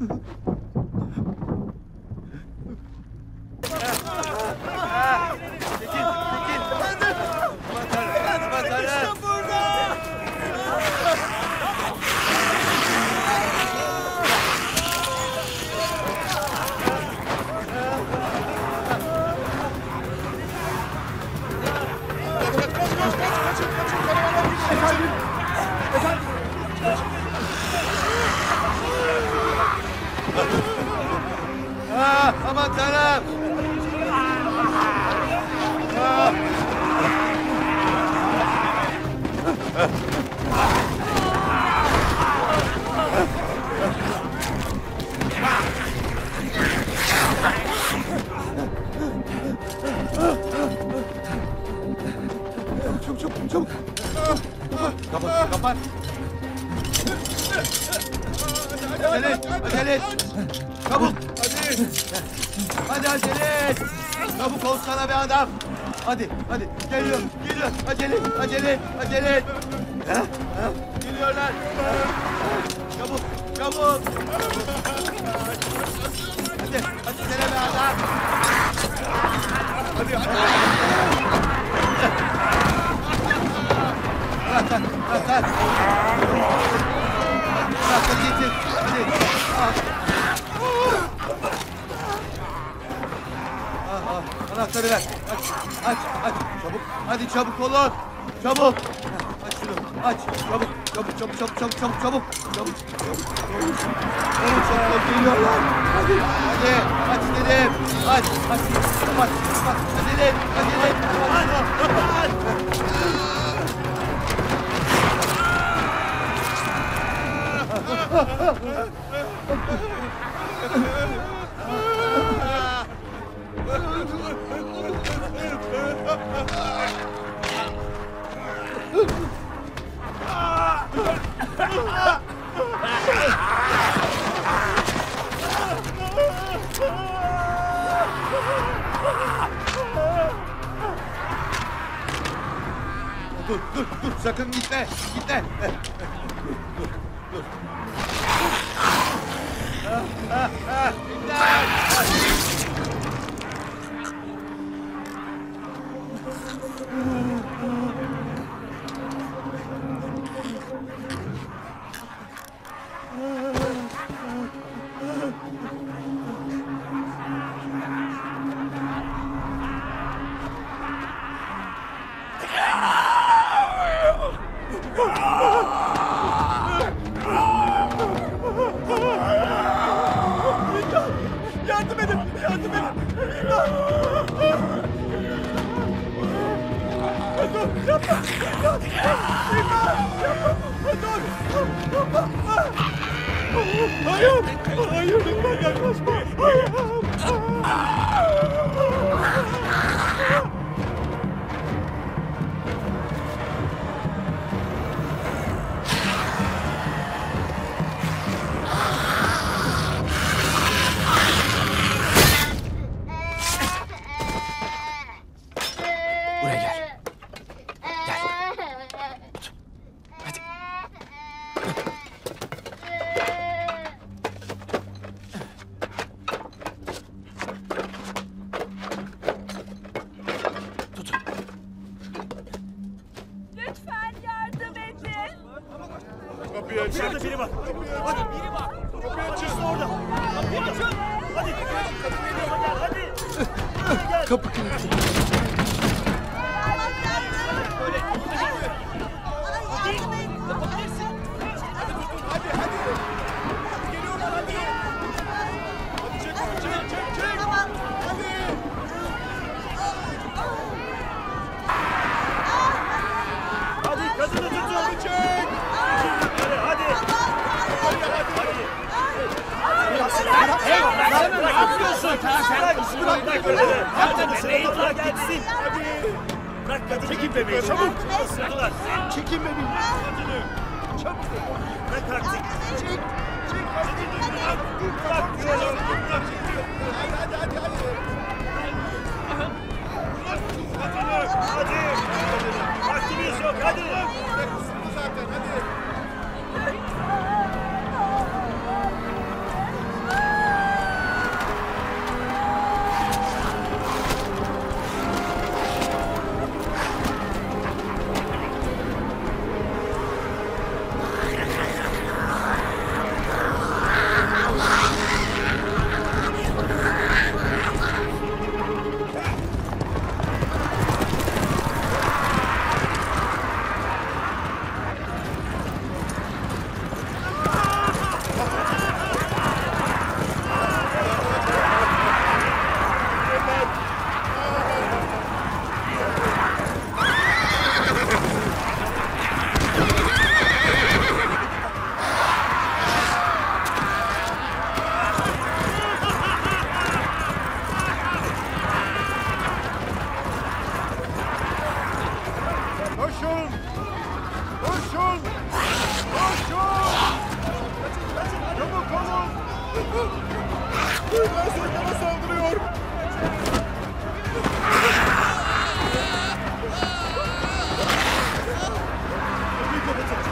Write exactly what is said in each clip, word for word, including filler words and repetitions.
Aman tanrım! Çabuk çabuk çabuk! Kapat kapat! Acele et! Acele et! Çabuk! Hadi! Hadi acele et! Çabuk olsana be adam! Hadi, hadi! Geliyor, geliyor! Acele, acele, acele et! Ha? Ha? Geliyorlar! Çabuk, çabuk! Hadi, hadi sene be adam! Hadi, hadi! Bırak lan, bırak lan! Bırak lan, getir! Hadi! Ah! Anahtarı ver. Aç, aç, aç. Çabuk. Hadi çabuk olun. Çabuk. Aç şunu. Aç. Çabuk, çabuk, çabuk, çabuk, çabuk, çabuk, çabuk. Çabuk, çabuk. Çabuk, çabuk. Geliyorlar. Hadi, hadi. Aç dedim. Aç, aç. Kapat, kapat. Acele et, acele et. Dur, dur, dur. Sakın gitme, gitme. Dur, dur, dur. Ah, ah, ah. Yardım edin, yardım edin. Dur, yapma. Yapma. Yapma. Dur. Yapma. Hayır. Hayır, lütfen yaklaşma. Hayır. Buraya gel. Gel. Hadi. Tutun. Lütfen yardım edin. Kapıyı açın. Şurada biri var. Hadi biri var. Kapıyı açın orada. Kapıyı açın. Hadi. Hadi. Hadi. Kapı kilitli. Böyle. Hadi. Yapabilirsin. Hadi tutun, hadi, hadi. Geliyorlar, hadi. Hadi çek, çek, çek, çek. Hadi. Hadi kadını tutun. Hadi çek. Hadi. Hadi. Hadi, hadi. Hey, ne yapıyorsun? Bırak, bırak, bırak öyle. Hadi, bebeği bırak gitsin. Hadi. Bırak kadını. Çekin bebeği, çabuk. Isırdılar. Çekin bebeği. Kadını. Çabuk. Bırak artık. Çek, çek. Hadi. Bırak diyorum. Hadi, hadi, hadi, hadi. Kadını. Hadi. Vaktimiz yok, hadi. Zaten, hadi. Duygular soykana saldırıyor. Kapıyı kapatın.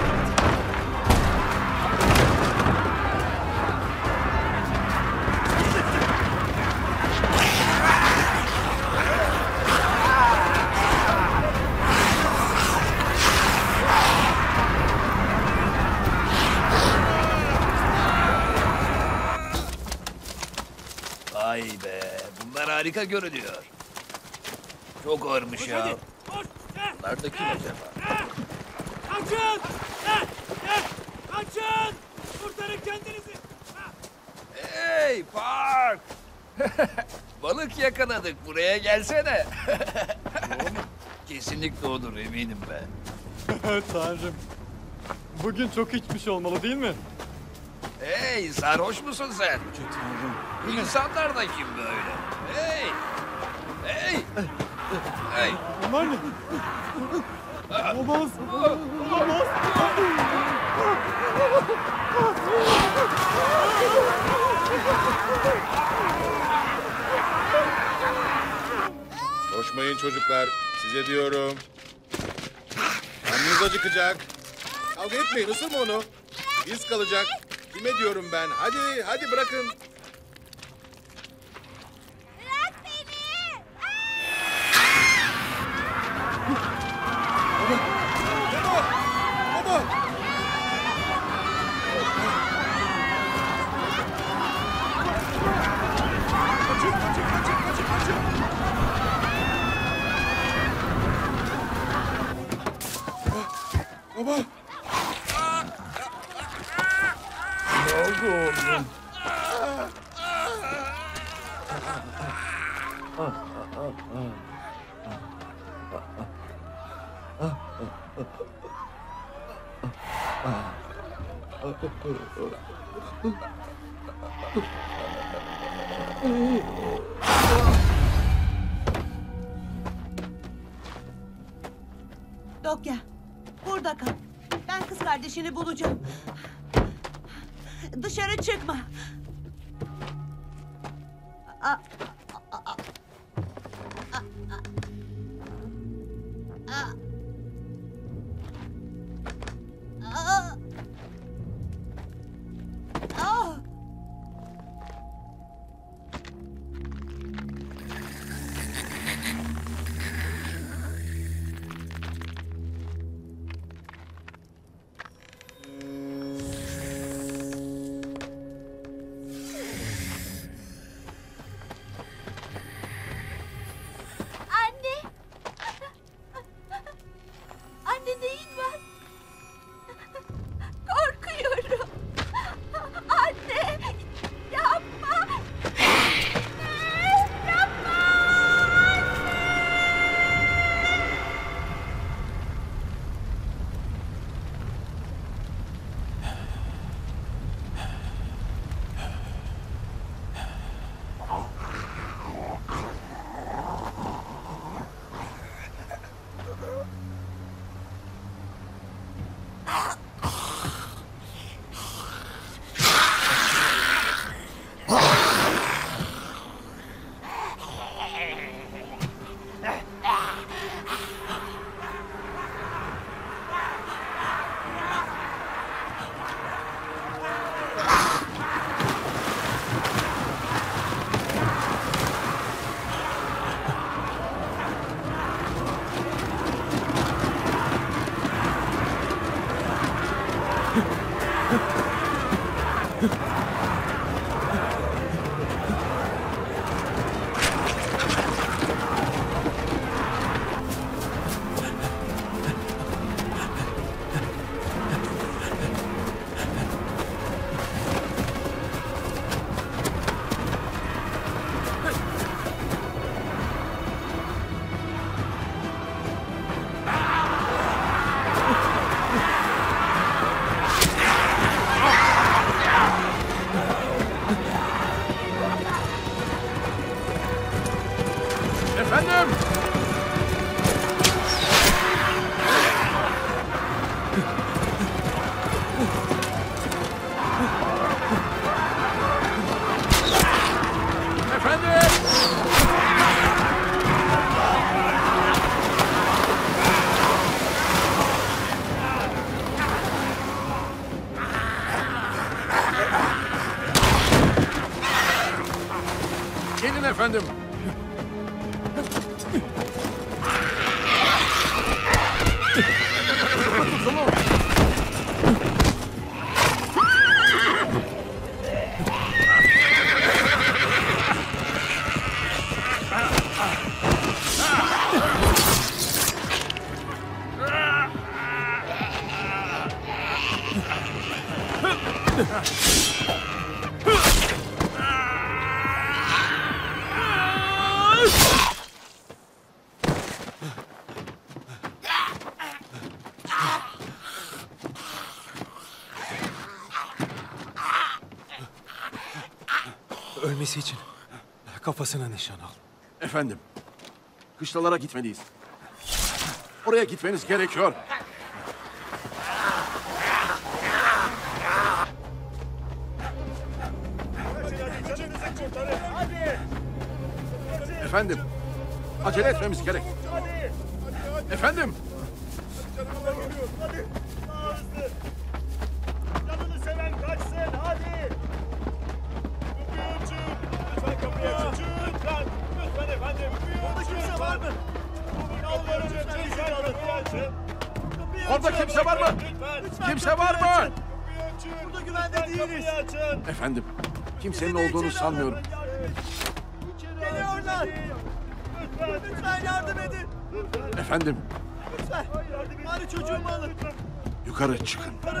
Vay be, bunlar harika görünüyor. Çok ağırmış ya. Hadi. Koş. Gel. Bunlar da kim acaba? Kaçın. Gel. Gel. Kaçın. Kurtarın kendinizi. Ha. Hey Park! Balık yakaladık, buraya gelsene. Kesinlikle odur, eminim ben. Tanrım. Bugün çok içmiş olmalı değil mi? Hey, sarhoş musun sen? Bu İnsanlar da kim böyle? Hey! Hey! Hey! Bunlar ne? Olamaz. Olamaz. Koşmayın çocuklar. Size diyorum. Karnınız acıkacak. Kavga etmeyin. Isırma onu. Biz kalacak. Kime diyorum ben? Hadi, hadi bırakın. Bırak beni. Baba! Baba! Kaçın, kaçın, kaçın, kaçın, kaçın. Baba! Baba! Dokya, burada kal. Ben kız kardeşini bulacağım. Dışarı çıkma. Aa, aa, aa, aa, aa. Aa. Aa. Gelin efendim. Ölmesi için kafasına nişan al. Efendim, kışlalara gitmeliyiz. Oraya gitmeniz gerekiyor. Canınızı kurtarın. Hadi. Efendim, acele etmemiz gerek. Hadi. Efendim, Hadi. Daha hızlı. Canını seven kaçsın. Hadi. Kapıyı açın. Lütfen kapıyı açın. Lütfen. Lütfen efendim. Orada kimse var mı? Yalvarırım. Lütfen kapıyı açın. Kapıyı Orada açın. kimse var mı? Lütfen. Lütfen Kimse kapıyı var mı? açın. Kapıyı açın. Burada güvende değiliz. Kapıyı açın. efendim, kimsenin olduğunu sanmıyorum. Geliyorlar. Lütfen. Lütfen yardım edin. Efendim, Lütfen. Bari çocuğumu alın. yukarı çıkın.